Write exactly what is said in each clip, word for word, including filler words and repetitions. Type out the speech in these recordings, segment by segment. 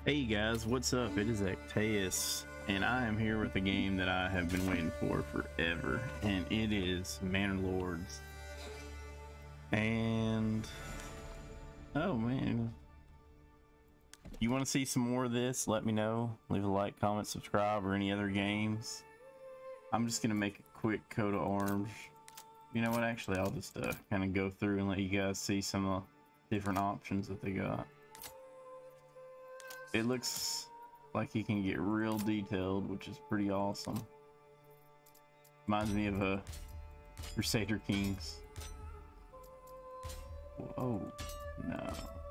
Hey guys, what's up? It is Actaeus, and I am here with a game that I have been waiting for forever, and it is Manor Lords. And oh man, you want to see some more of this? Let me know. Leave a like, comment, subscribe, or any other games. I'm just gonna make a quick coat of arms. You know what? Actually, I'll just uh, kind of go through and let you guys see some of the different options that they got. It looks like you can get real detailed, which is pretty awesome. Reminds me of a Crusader Kings. Oh no.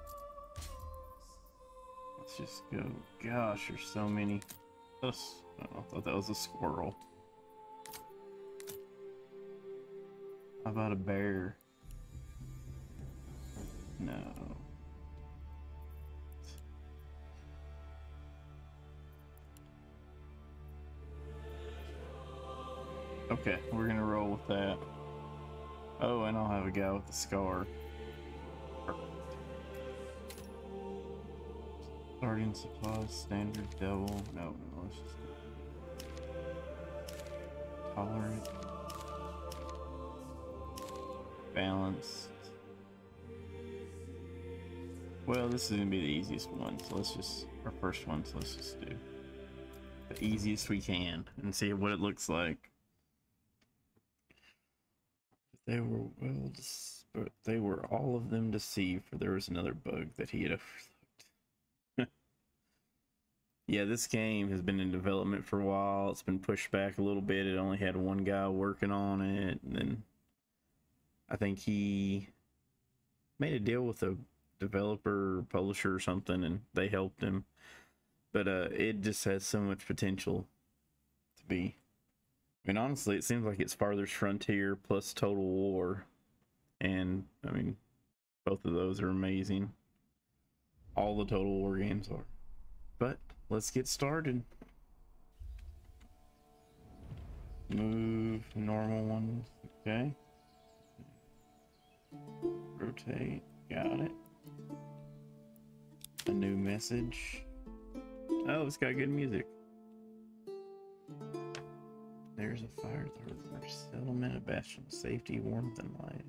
Let's just go. Gosh, there's so many. Oh, I thought that was a squirrel. How about a bear? No. Okay, we're gonna roll with that. Oh, and I'll have a guy with a scar. Perfect. Starting supplies, standard, double. No, no, let's just do tolerant. Balanced. Well, this is gonna be the easiest one, so let's just, our first one, so let's just do the easiest we can and see what it looks like. They were well, but they were all of them deceived, for there was another bug that he had overlooked. Yeah, this game has been in development for a while. It's been pushed back a little bit. It only had one guy working on it, and then I think he made a deal with a developer or publisher or something, and they helped him. But uh, it just has so much potential to be. I mean, honestly, it seems like it's Farthest Frontier plus Total War. And, I mean, both of those are amazing. All the Total War games are. But, let's get started. Move normal ones. Okay. Rotate. Got it. A new message. Oh, it's got good music. There's a fire thrower. Settlement, a bastion of safety, warmth, and light.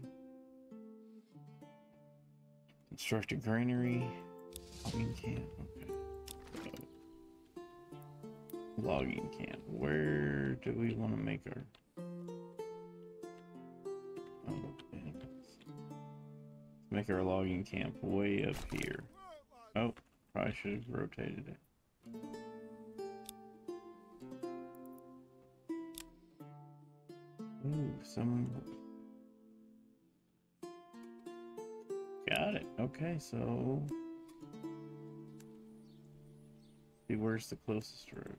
Construct a granary. Logging camp. Okay. Oh. Logging camp. Where do we want to make our... Oh, okay. Let's make our logging camp way up here. Oh, probably should have rotated it. Ooh, some... Got it. Okay, so... See, where's the closest road?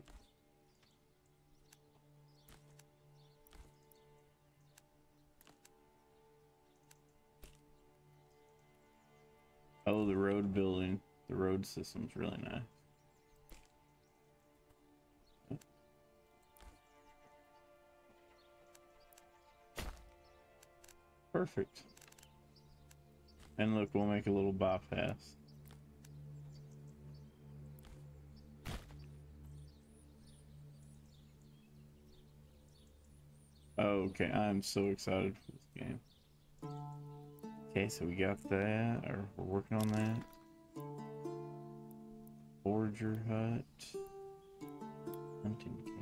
Oh, the road building. The road system's really nice. Perfect. And look, we'll make a little bypass. Oh, okay, I'm so excited for this game. Okay, so we got that, or we're working on that. Forager hut. Hunting camp.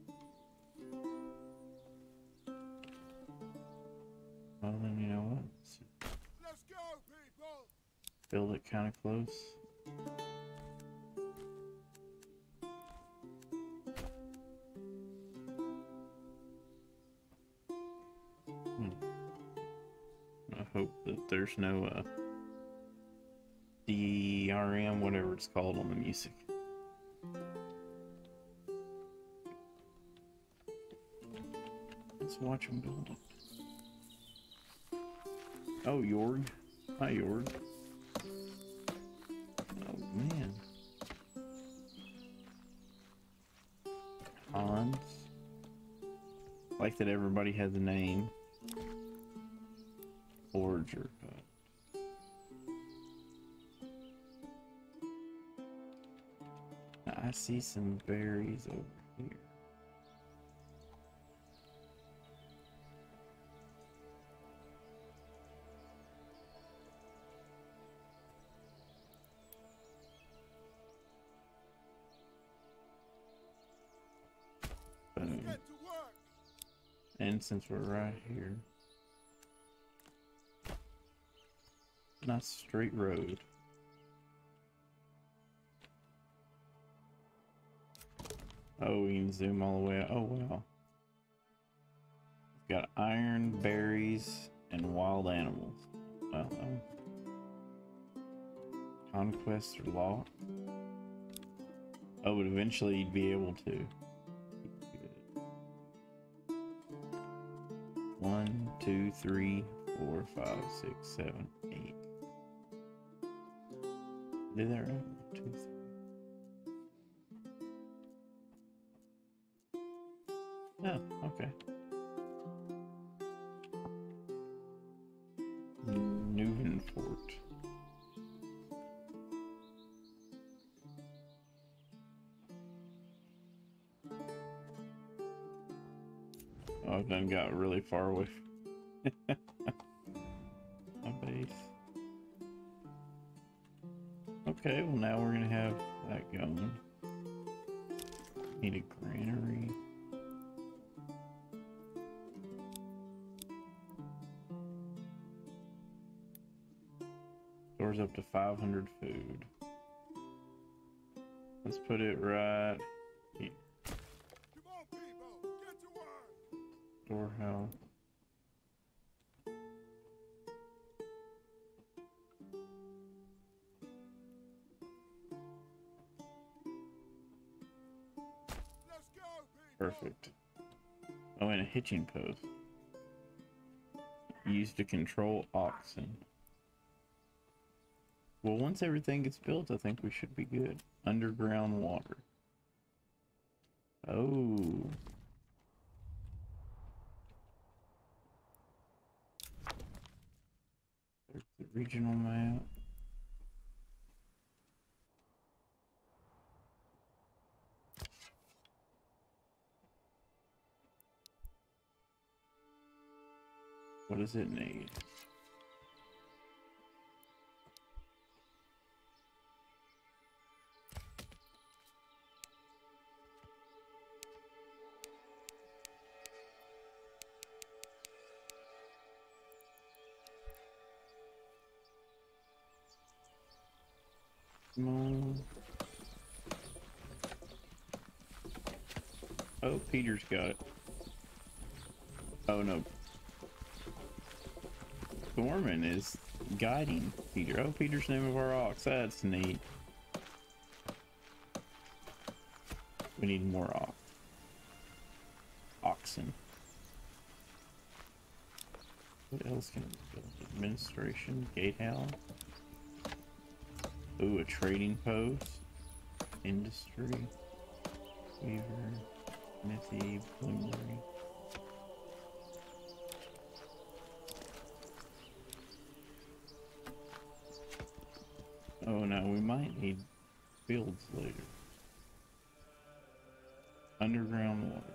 Well, then you know what? Let's go, people. Build it kind of close. Hmm. I hope that there's no uh, D R M, whatever it's called, on the music. Let's watch them build it. Oh, Jorg. Hi, Jorg. Oh, man. Hans. Like that everybody has a name. Forager hut. I see some berries over here. Boom. And since we're right here, nice straight road. Oh, we can zoom all the way out. Oh, wow. We've got iron, berries, and wild animals. Well, um, conquest or law. Oh, but eventually you'd be able to. One, two, three, four, five, six, seven, eight. Did that right? One, two, three. Oh, okay. Newton Fort. Oh, I've done got really far away from my base. Okay, well now we're gonna have that going. Need a granary. Stores up to five hundred food. Let's put it right here. Storehouse. Perfect. Oh, and a hitching post. Used to control oxen. Well, once everything gets built, I think we should be good. Underground water. Oh. There's the regional map. What does it need? Come on. Oh, Peter's got it. Oh no. Gorman is guiding Peter. Oh, Peter's the name of our ox. That's neat. We need more ox. Oxen. What else can we build? Administration, gatehouse. Ooh, a trading post. Industry. Weaver. Smithy. Bloomery. Oh, now we might need fields later. Underground water.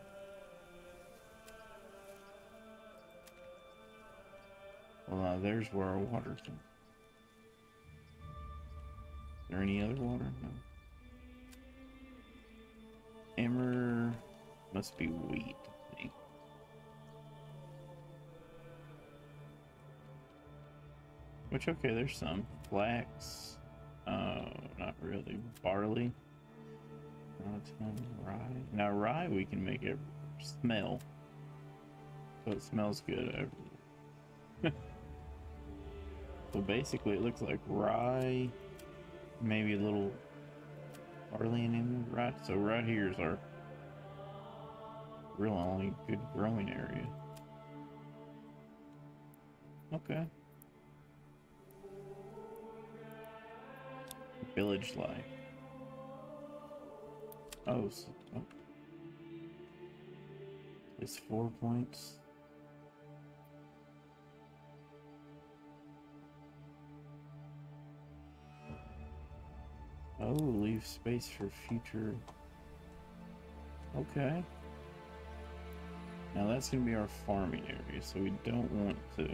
Well, now there's where our water can. Is there any other water? No. Emmer must be wheat, I think. Which, okay, there's some. Flax. Oh, not really. Barley. Rye. Now rye we can make it smell. So it smells good. So basically it looks like rye, maybe a little barley in it, right? So right here is our real only good growing area. Okay. Village life. Oh, so, oh. It's four points. Oh, leave space for future. Okay. Now that's going to be our farming area, so we don't want to.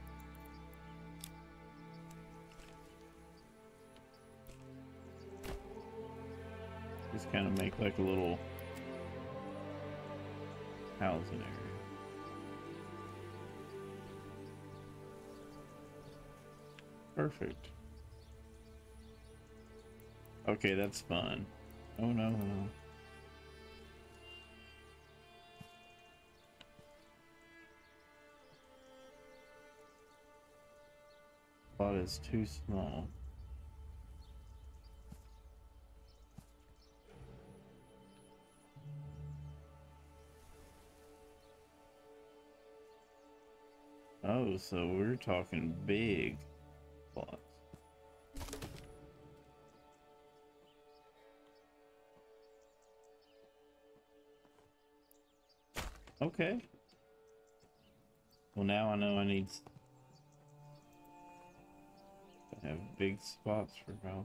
Just kind of make like a little housing area. Perfect. Okay, that's fun. Oh no, no. Plot is too small. Oh, so we're talking big plots. Okay. Well, now I know I need to have big spots for housing.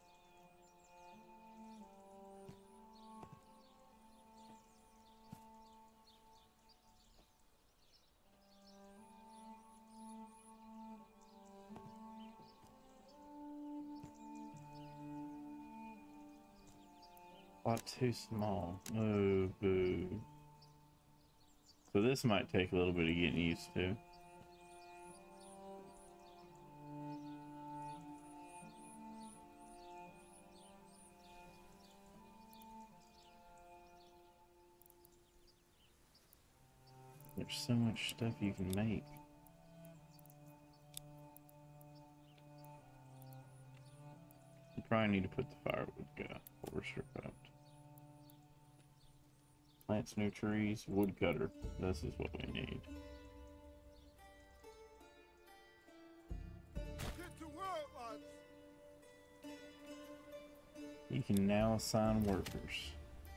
Plot too small. Oh, boo. So this might take a little bit of getting used to. There's so much stuff you can make. You probably need to put the firewood guy forester out. Plants new trees, woodcutter. This is what we need. Get to work, lads. You can now assign workers.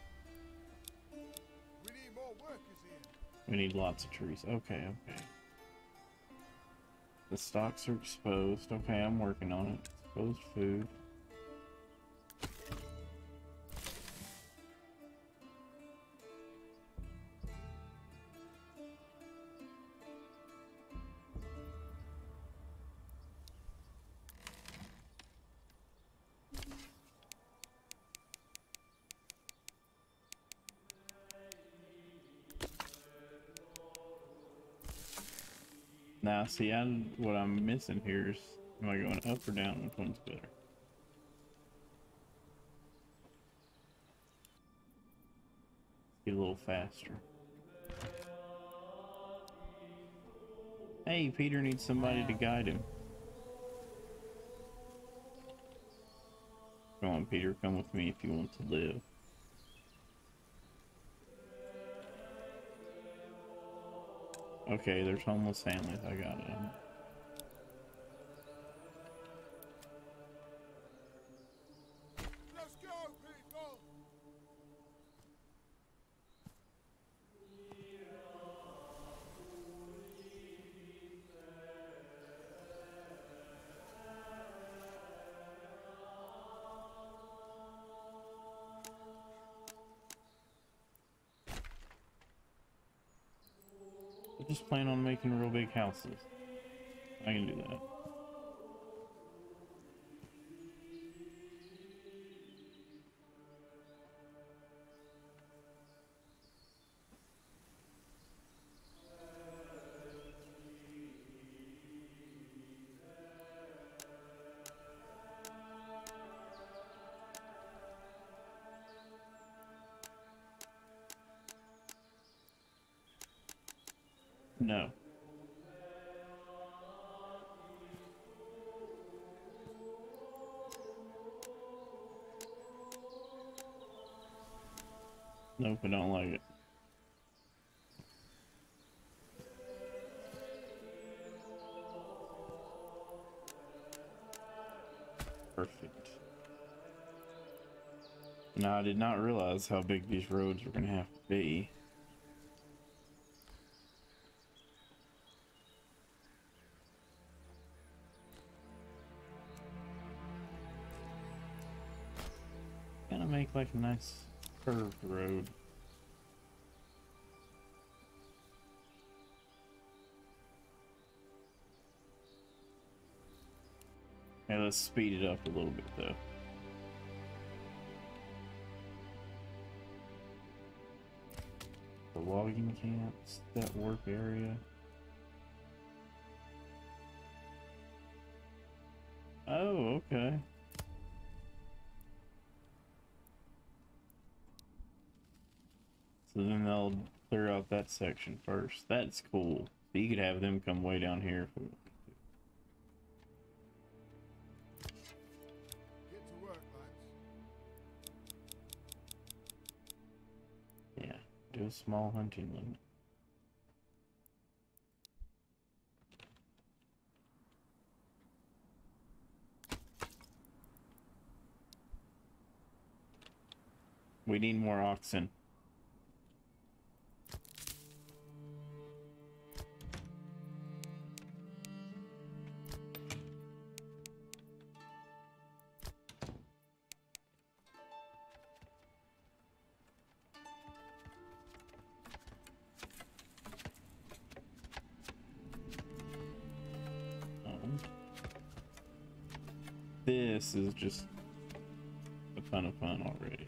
We need more workers here. We need lots of trees. Okay, okay. The stocks are exposed. Okay, I'm working on it. Exposed food. Now, see, I, what I'm missing here is, am I going up or down? Which one's better? Get a little faster. Hey, Peter needs somebody to guide him. Come on, Peter, come with me if you want to live. Okay, there's homeless families. I got it. Let's go, people. I just plan on making real big houses. I can do that. No. Nope, I don't like it. Perfect. Now, I did not realize how big these roads were going to have to be. not make like a nice curved road? Okay, let's speed it up a little bit though. The logging camps, that work area. Oh, okay. So then they'll clear out that section first. That's cool. So you could have them come way down here. For... Get to work, lads. Yeah, do a small hunting limit. We need more oxen. Um, this is just a ton of fun already.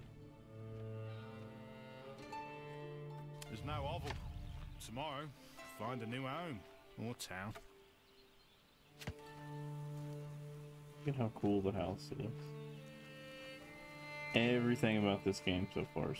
There's no oval. Tomorrow, find a new home or town. Look at how cool the house is. Everything about this game so far is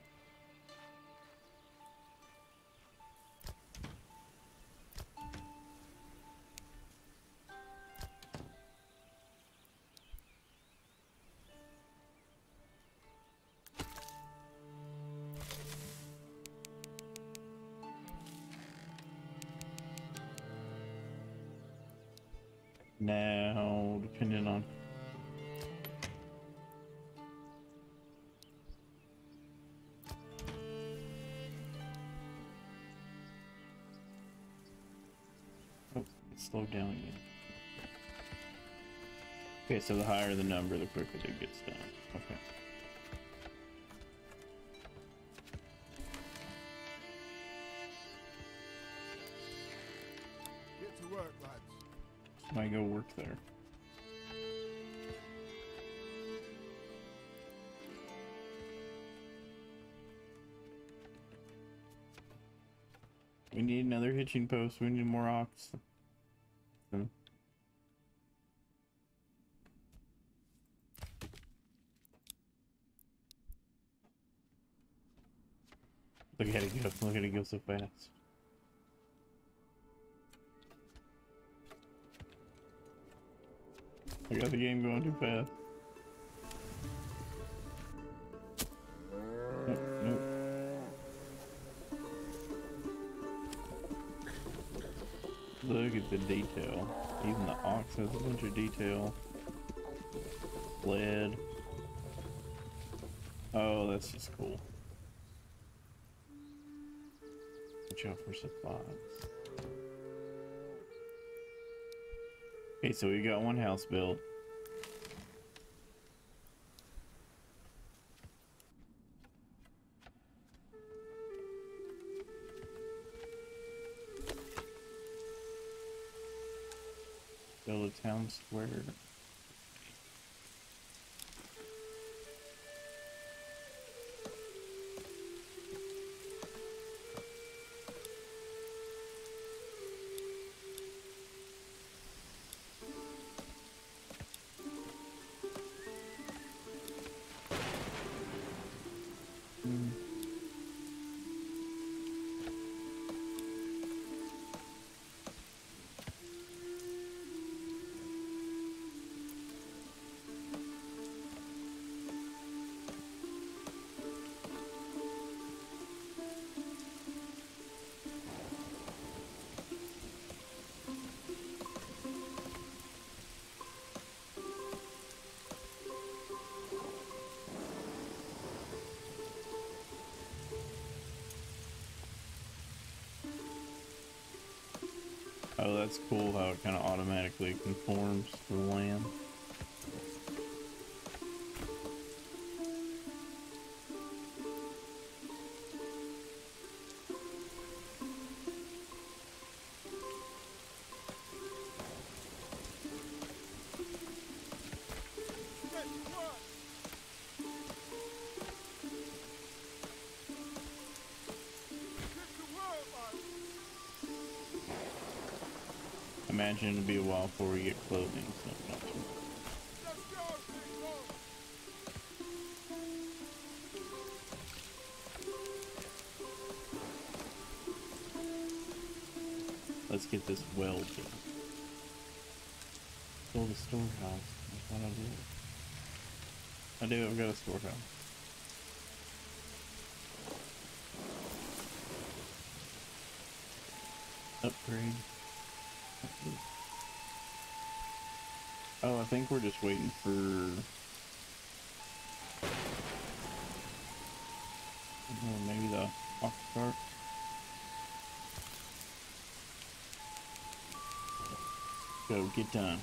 now depending on oh, it slowed down again. Okay, so the higher the number, the quicker it gets done. Okay. Get to work, lads. Might go work there. We need another hitching post. We need more ox. Hmm. Look at it go. Look at it go so fast. I got the game going too fast. Nope, nope. Look at the detail. Even the ox has a bunch of detail. Lead. Oh, that's just cool. Watch out for supplies. Okay, so we got one house built. Build a town square. Mm. Oh, that's cool how it kind of automatically conforms to the land. imagine it'll be a while before we get clothing, so not too much. Let's go, people! Let's get this well built. Build a storehouse. That's what I do. I do, I've got a storehouse. Upgrade. Oh, I think we're just waiting for... Oh, maybe the ox cart. Go, get done.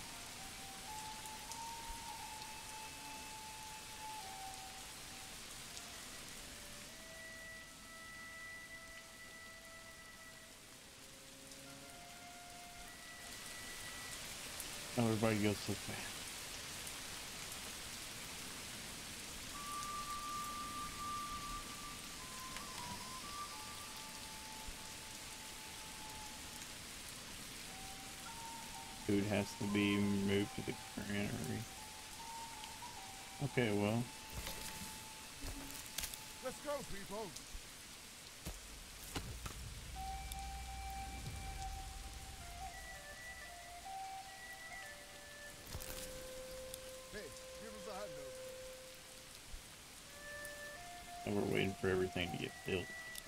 Oh, everybody goes so fast. Food has to be moved to the granary. Okay, well. Let's go, people! Hey, give us a hand over. And we're waiting for everything to get built.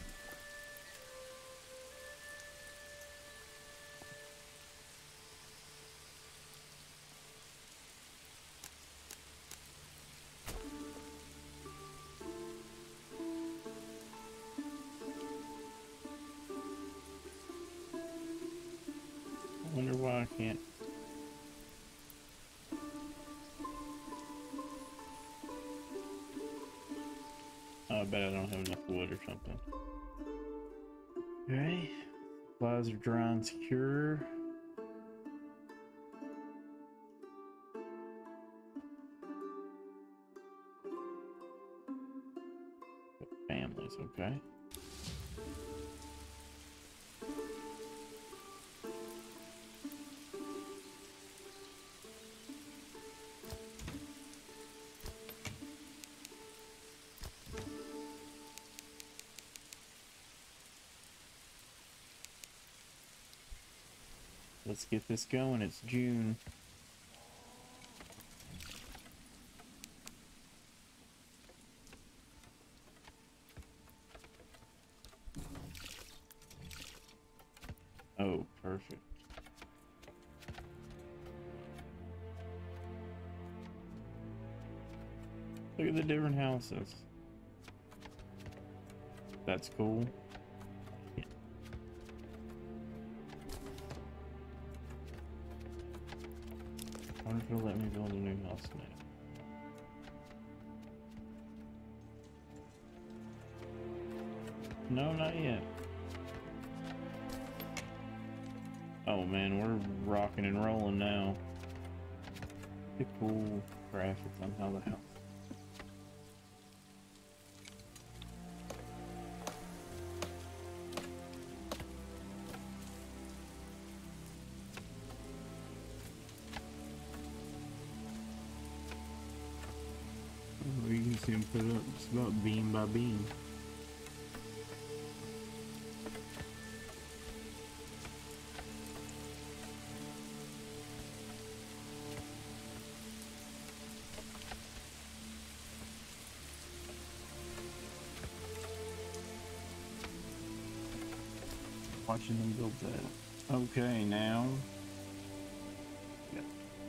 I wonder why I can't. Oh, I bet I don't have enough wood or something. Okay. Supplies are dry and secure. Families, okay. Let's get this going. It's June. Oh, perfect. Look at the different houses. That's cool. Yeah. I wonder if it'll let me build a new house now. No, not yet. Oh man, we're rocking and rolling now. The cool graphics on how the house. Oh, you can see them put up just about beam by beam. Watching them build that. Okay, now. Yep.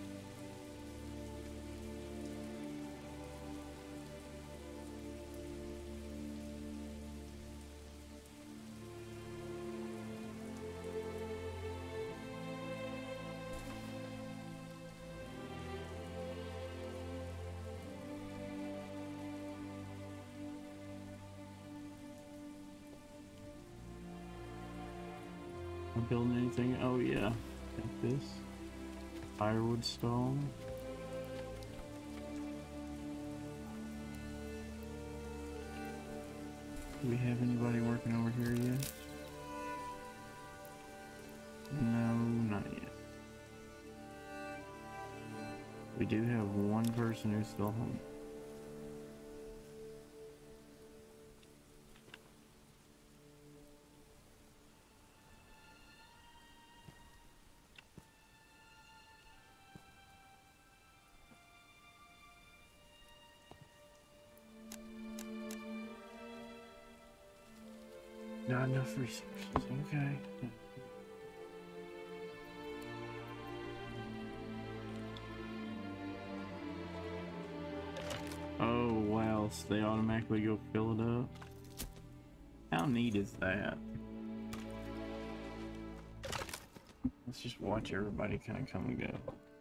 I'm building anything? Oh yeah, like this firewood stall. Do we have anybody working over here yet? No, not yet. We do have one person who's still home. Not enough resources, okay. Oh wow, so they automatically go fill it up? How neat is that? Let's just watch everybody kind of come and go.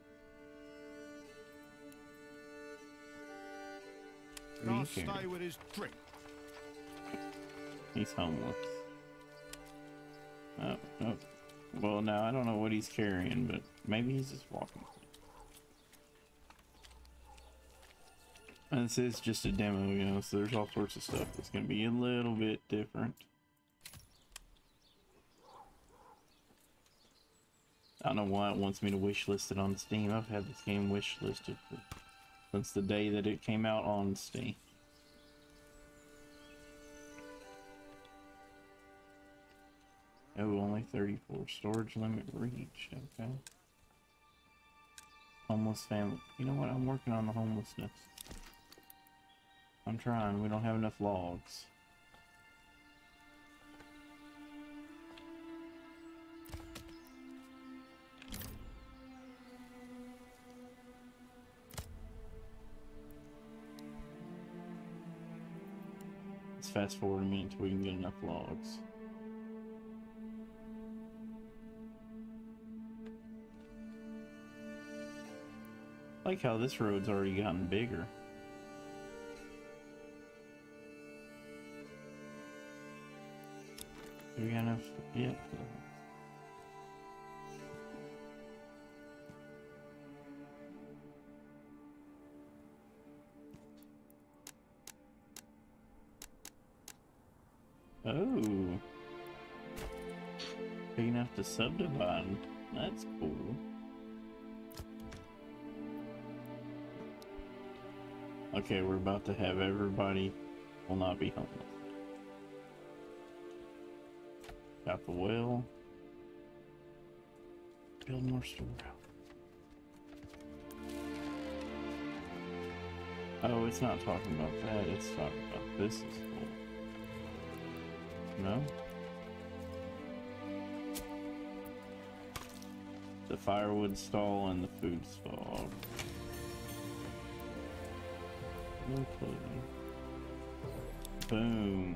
Who do you Can't carry? stay with his drink. He's homeless. Oh, oh. Well, now I don't know what he's carrying, but maybe he's just walking. And this is just a demo, you know, so there's all sorts of stuff that's going to be a little bit different. I don't know why it wants me to wishlist it on Steam. I've had this game wishlisted for, since the day that it came out on Steam. Oh, only thirty-four. Storage limit reached. Okay. Homeless family. You know what? I'm working on the homelessness. I'm trying. We don't have enough logs. Let's fast forward a minute until we can get enough logs. I like how this road's already gotten bigger. Do we got enough? Yep. Oh. Big enough to subdivide. That's cool. Okay, we're about to have everybody will not be homeless. Got the well. Build more storehouse. Oh, it's not talking about that. It's talking about this is cool. No? The firewood stall and the food stall. No clothing. Boom.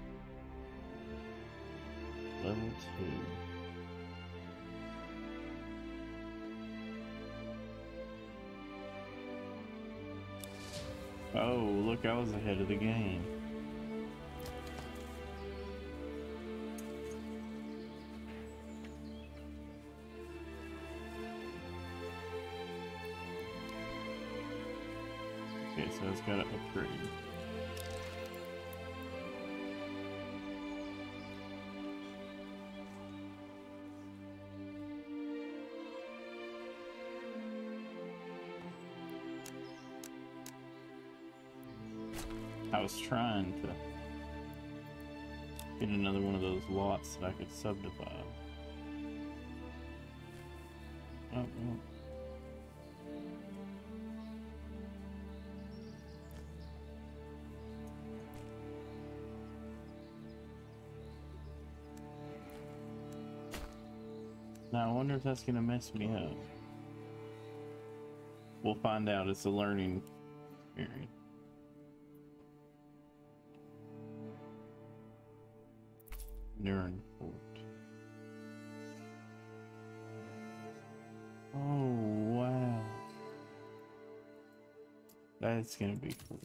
Level two. Oh, look, I was ahead of the game. Okay, so it's got to upgrade. I was trying to get another one of those lots that I could subdivide. Oh, oh. Now I wonder if that's gonna mess me up. We'll find out. It's a learning experience. Nurnport. Oh wow. That's gonna be cool.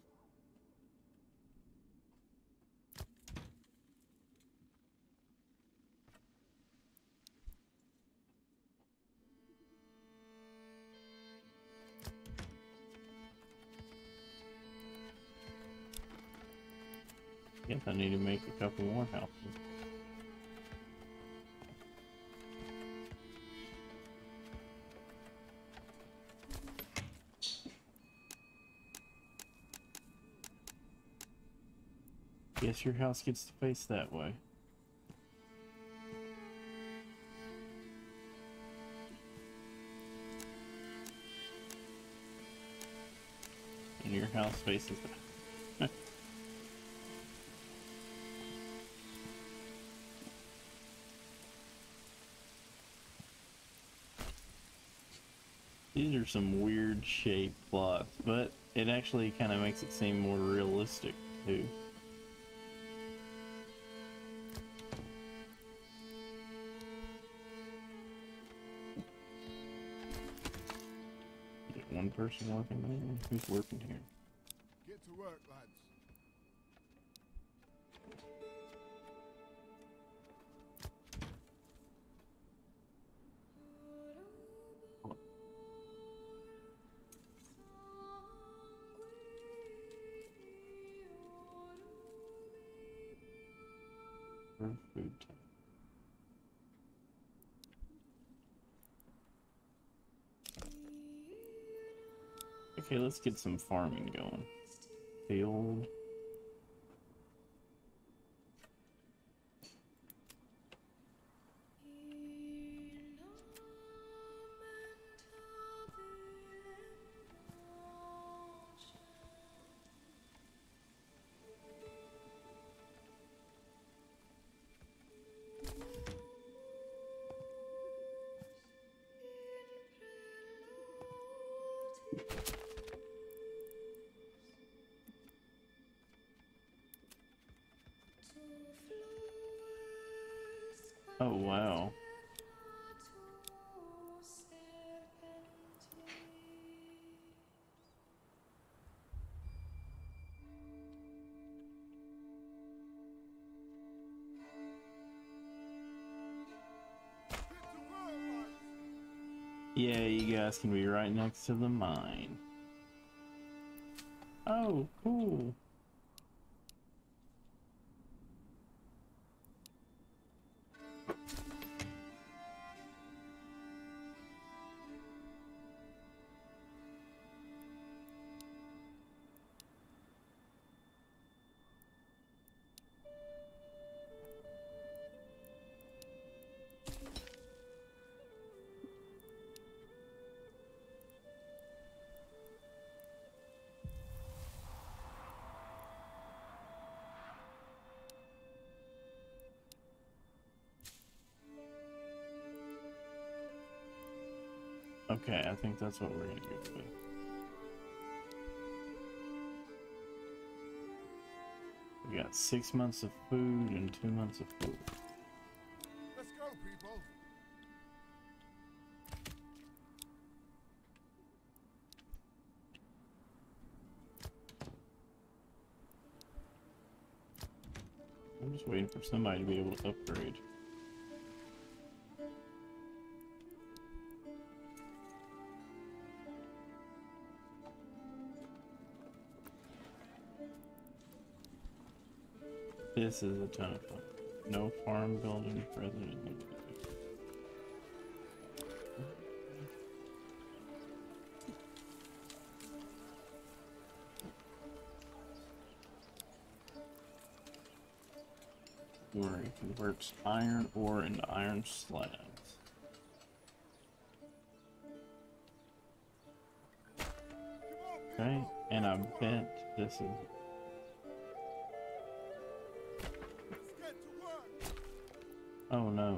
Guess I need to make a couple more houses. Guess your house gets to face that way. And your house faces that. These are some weird shaped plots, but it actually kind of makes it seem more realistic too. Get one person working there. Who's working here? Get to work, lads. Food time. Okay, let's get some farming going. Field. Oh, wow. Get to work, lads. Yeah, you guys can be right next to the mine. Oh, cool. Okay, I think that's what we're gonna go with. We got six months of food and two months of food. Let's go, people. I'm just waiting for somebody to be able to upgrade. This is a ton of fun. No farm building president. Where it converts iron ore into iron slabs. Okay, and I bet this is. Let's get to work. Oh no.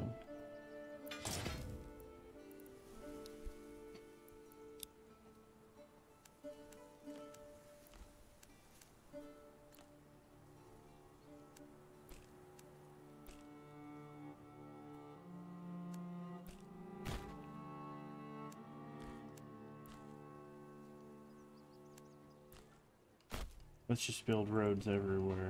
Let's just build roads everywhere.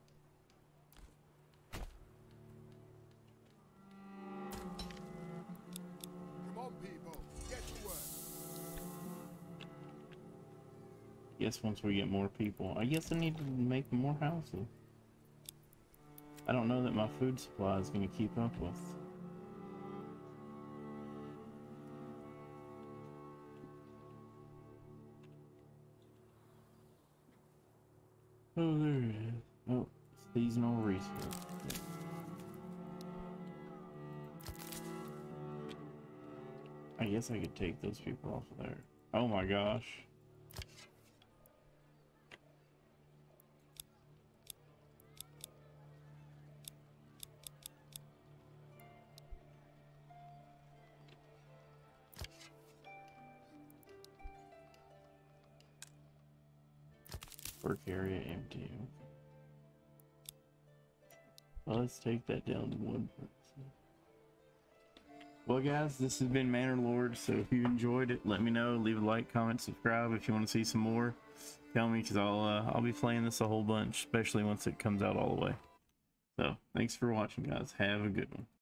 Come on, people. Get to work. Guess once we get more people, I guess I need to make more houses. I don't know that my food supply is going to keep up with. Oh, there it is. Oh, it's the I guess I could take those people off of there. Oh my gosh. Work area empty. Well, let's take that down to one person. Well, guys, this has been Manor Lord. So if you enjoyed it, let me know. Leave a like, comment, subscribe if you want to see some more. Tell me, because I'll uh, I'll be playing this a whole bunch, especially once it comes out all the way. So thanks for watching, guys. Have a good one.